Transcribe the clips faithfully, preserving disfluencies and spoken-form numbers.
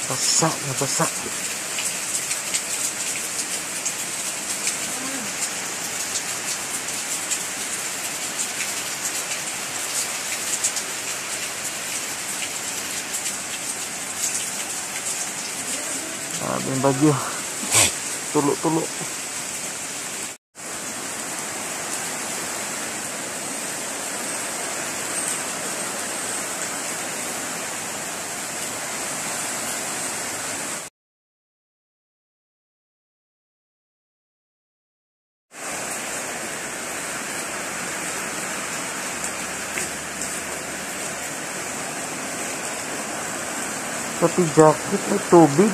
Basa na basa. Sabi yung bagyo. Tulo-tulo. Pati jacket may tubig.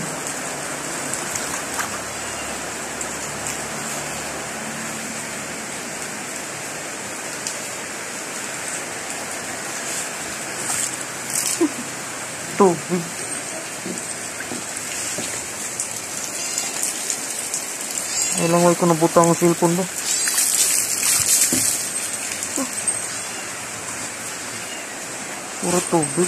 Tubig. Ay lang way ko nabutang ang cellphone ba? Puro tubig.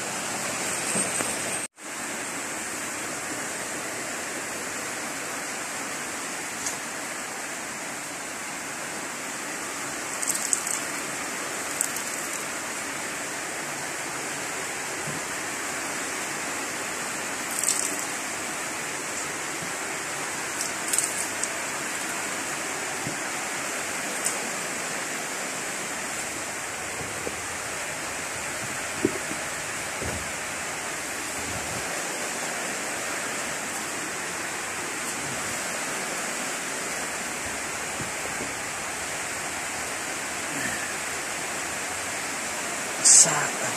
Saka.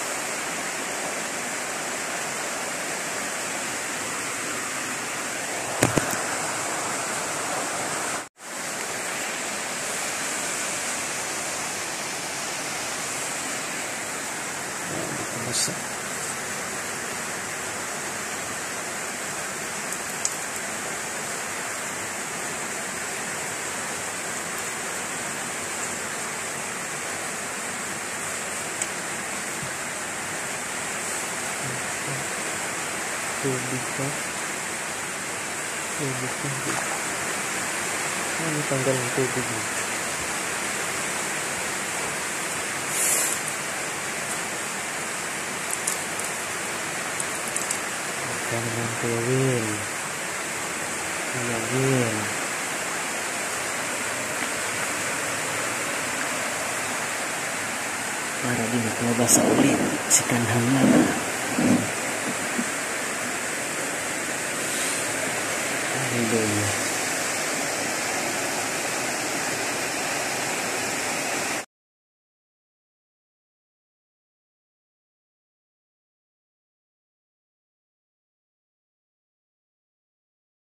Basa. Tubig ka. Tubig ka. Ano tanggal ng tubig mo? Ito naman Kuya Will. Kuya Will. Para di na kumabasa ulit si Kanhang Lala. Hallelujah.